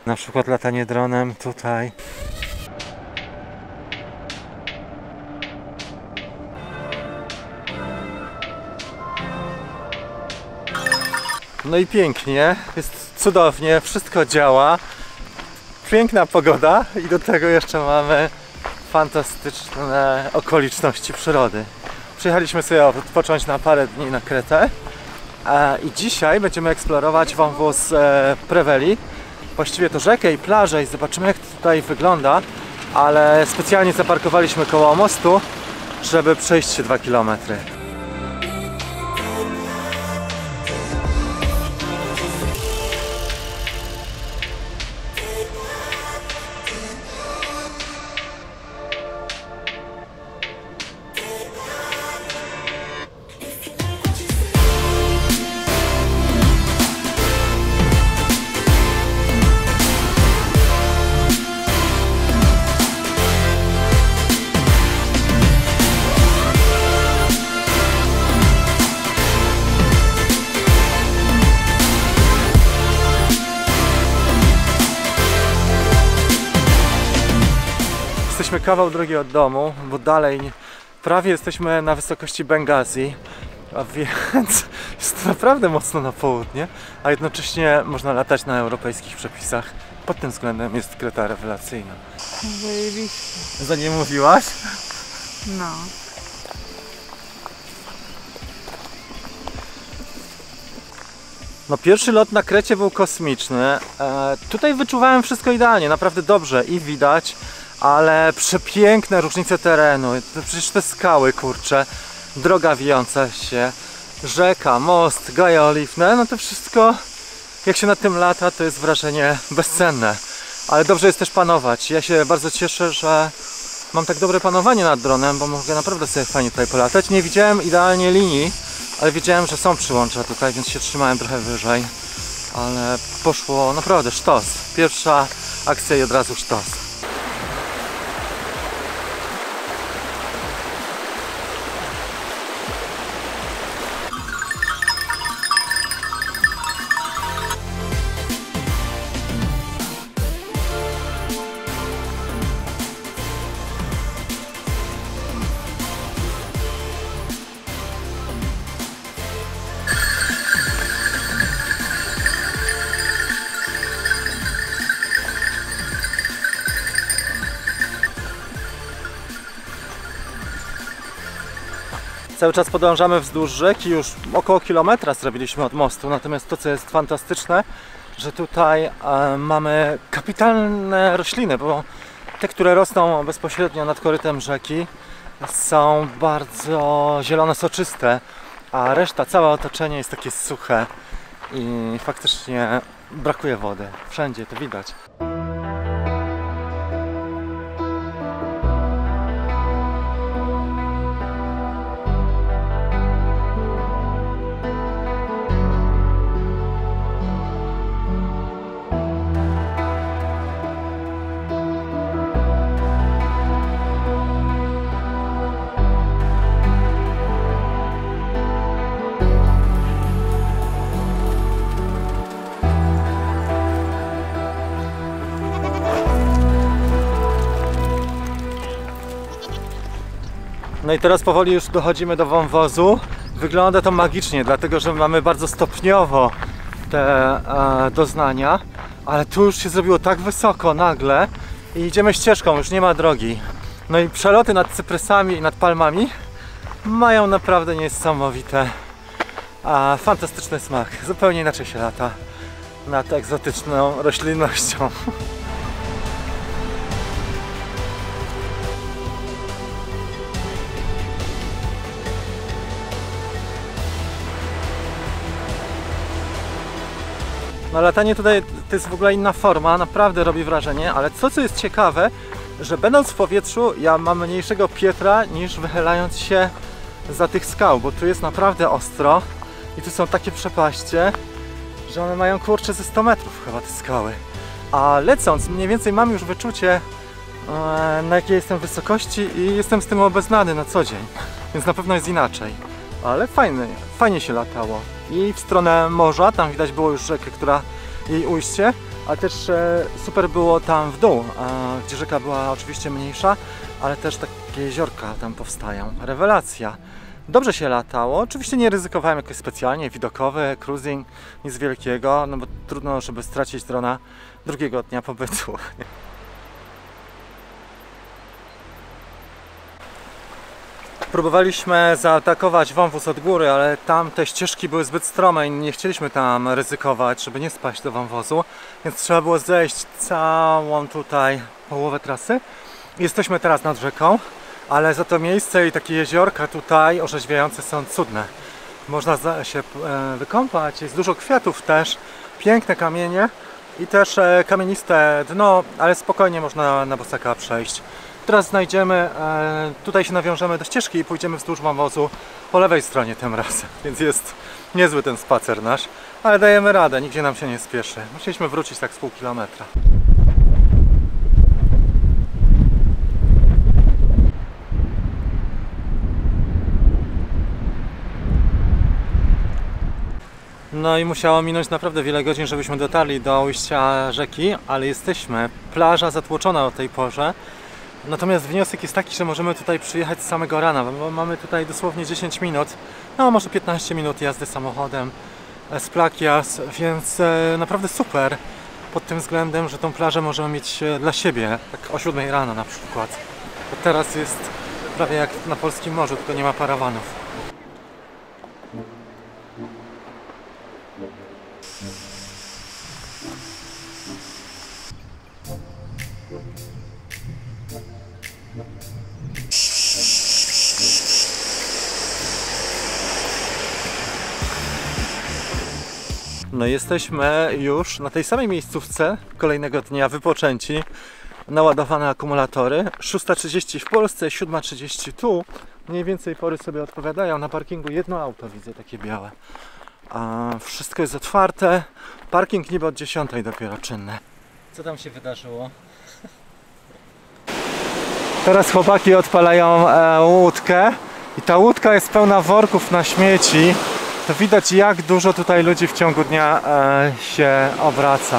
Na przykład latanie dronem tutaj. No i pięknie, jest cudownie, wszystko działa. Piękna pogoda i do tego jeszcze mamy fantastyczne okoliczności przyrody. Przyjechaliśmy sobie odpocząć na parę dni na Kretę i dzisiaj będziemy eksplorować wąwóz Preveli. Właściwie to rzekę i plażę i zobaczymy, jak to tutaj wygląda, ale specjalnie zaparkowaliśmy koło mostu, żeby przejść się 2 km. Jesteśmy kawał drogi od domu, bo dalej prawie jesteśmy na wysokości Bengazi, a więc jest to naprawdę mocno na południe, a jednocześnie można latać na europejskich przepisach. Pod tym względem jest Kreta rewelacyjna. Zajebiście. Za nie mówiłaś? No. No, pierwszy lot na Krecie był kosmiczny. Tutaj wyczuwałem wszystko idealnie, naprawdę dobrze i widać, ale przepiękne różnice terenu. Przecież te skały, kurcze, droga wijąca się, rzeka, most, gaje oliwne, no to wszystko, jak się nad tym lata, to jest wrażenie bezcenne. Ale dobrze jest też panować. Ja się bardzo cieszę, że mam tak dobre panowanie nad dronem, bo mogę naprawdę sobie fajnie tutaj polatać. Nie widziałem idealnie linii, ale wiedziałem, że są przyłącza tutaj, więc się trzymałem trochę wyżej. Ale poszło naprawdę sztos. Pierwsza akcja i od razu sztos. Cały czas podążamy wzdłuż rzeki, już około kilometra zrobiliśmy od mostu, natomiast to, co jest fantastyczne, że tutaj mamy kapitalne rośliny, bo te, które rosną bezpośrednio nad korytem rzeki, są bardzo zielone, soczyste, a reszta, całe otoczenie jest takie suche i faktycznie brakuje wody. Wszędzie to widać. No i teraz powoli już dochodzimy do wąwozu. Wygląda to magicznie, dlatego że mamy bardzo stopniowo te doznania, ale tu już się zrobiło tak wysoko nagle i idziemy ścieżką, już nie ma drogi. No i przeloty nad cypresami i nad palmami mają naprawdę niesamowite, fantastyczny smak. Zupełnie inaczej się lata nad egzotyczną roślinnością. No, latanie tutaj to jest w ogóle inna forma, naprawdę robi wrażenie, ale co jest ciekawe, że będąc w powietrzu ja mam mniejszego pietra niż wychylając się za tych skał, bo tu jest naprawdę ostro i tu są takie przepaście, że one mają kurczę ze 100 metrów chyba te skały. A lecąc mniej więcej mam już wyczucie, na jakiej jestem wysokości i jestem z tym obeznany na co dzień, więc na pewno jest inaczej. Ale fajnie się latało. I w stronę morza, tam widać było już rzekę, jej ujście, ale też super było tam w dół, gdzie rzeka była oczywiście mniejsza, ale też takie jeziorka tam powstają. Rewelacja. Dobrze się latało, oczywiście nie ryzykowałem jakoś specjalnie, widokowy, cruising, nic wielkiego, no bo trudno, żeby stracić drona drugiego dnia pobytu. Próbowaliśmy zaatakować wąwóz od góry, ale tam te ścieżki były zbyt strome i nie chcieliśmy tam ryzykować, żeby nie spaść do wąwozu, więc trzeba było zejść całą tutaj połowę trasy. Jesteśmy teraz nad rzeką, ale za to miejsce i takie jeziorka tutaj orzeźwiające są cudne. Można się wykąpać, jest dużo kwiatów też, piękne kamienie i też kamieniste dno, ale spokojnie można na bosaka przejść. Teraz znajdziemy, tutaj się nawiążemy do ścieżki i pójdziemy wzdłuż wąwozu po lewej stronie tym razem, więc jest niezły ten spacer nasz, ale dajemy radę, nigdzie nam się nie spieszy. Musieliśmy wrócić tak z pół kilometra. No i musiało minąć naprawdę wiele godzin, żebyśmy dotarli do ujścia rzeki, ale jesteśmy. Plaża zatłoczona o tej porze. Natomiast wniosek jest taki, że możemy tutaj przyjechać z samego rana, bo mamy tutaj dosłownie 10 minut, no może 15 minut jazdy samochodem z Plakias, więc naprawdę super pod tym względem, że tą plażę możemy mieć dla siebie, tak o 7 rano na przykład. Bo teraz jest prawie jak na polskim morzu, tylko nie ma parawanów. No jesteśmy już na tej samej miejscówce kolejnego dnia, wypoczęci, naładowane akumulatory. 6:30 w Polsce, 7:30 tu. Mniej więcej pory sobie odpowiadają. Na parkingu jedno auto widzę, takie białe. A wszystko jest otwarte. Parking niby od 10 dopiero czynny. Co tam się wydarzyło? Teraz chłopaki odpalają łódkę i ta łódka jest pełna worków na śmieci. To widać, jak dużo tutaj ludzi w ciągu dnia się obraca.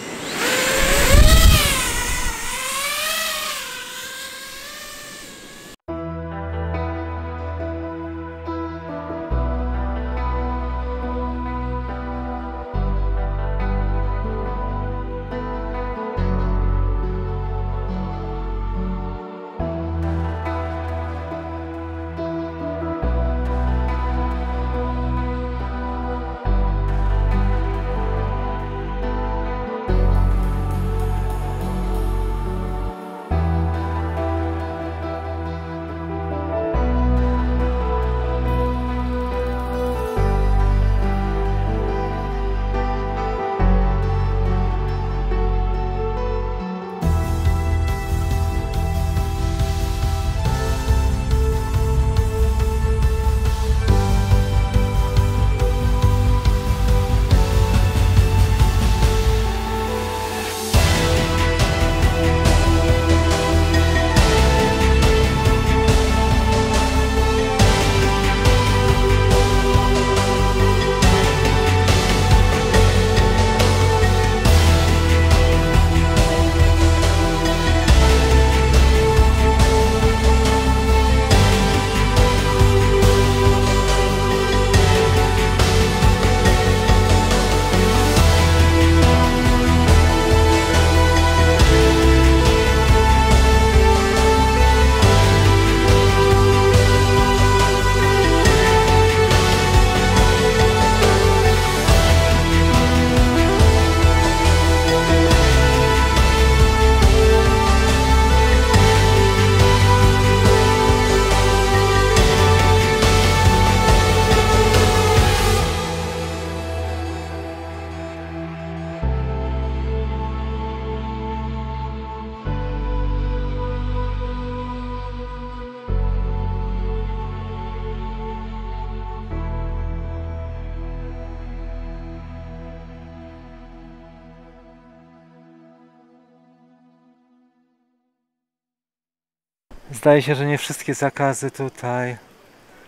Zdaje się, że nie wszystkie zakazy tutaj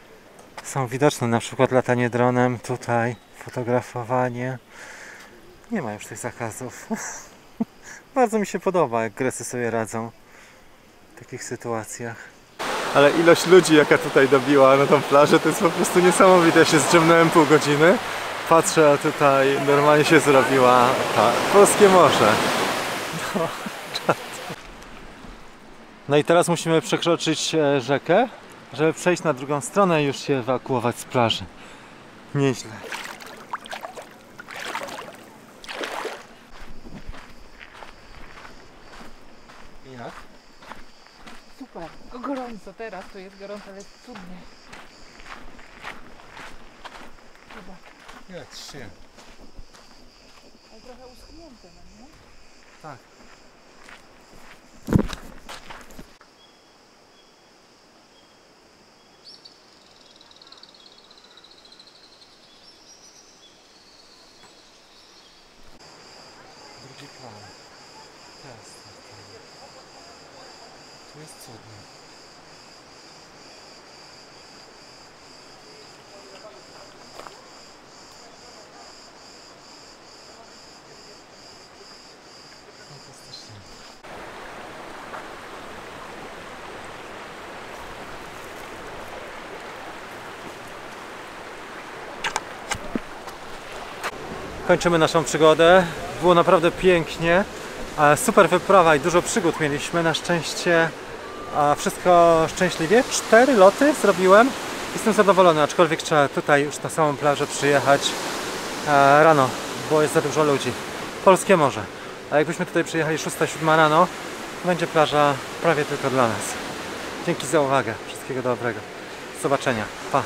są widoczne, na przykład latanie dronem tutaj, fotografowanie. Nie ma już tych zakazów. Bardzo mi się podoba, jak Grecy sobie radzą w takich sytuacjach. Ale ilość ludzi, jaka tutaj dobiła na tą plażę, to jest po prostu niesamowite. Ja się zdrzemnąłem pół godziny. Patrzę, a tutaj normalnie się zrobiła polskie morze. No, czad. No i teraz musimy przekroczyć rzekę, żeby przejść na drugą stronę i już się ewakuować z plaży. Nieźle. Jak? Super. Gorąco teraz, tu jest gorąco, ale jest cudnie. Chyba. Jak się? Ale trochę uschnięte, no nie? Tak. Drugi plan. Test. Tu jest cudnie. Fantastycznie. Kończymy naszą przygodę. Było naprawdę pięknie. Super wyprawa i dużo przygód mieliśmy. Na szczęście wszystko szczęśliwie. 4 loty zrobiłem. Jestem zadowolony, aczkolwiek trzeba tutaj już na samą plażę przyjechać rano, bo jest za dużo ludzi. Polskie morze. A jakbyśmy tutaj przyjechali 6-7 rano, będzie plaża prawie tylko dla nas. Dzięki za uwagę. Wszystkiego dobrego. Do zobaczenia. Pa!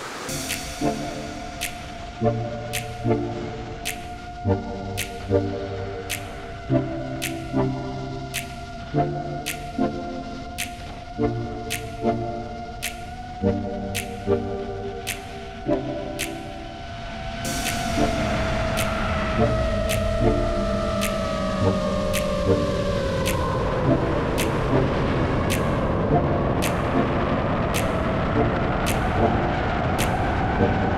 Thank you.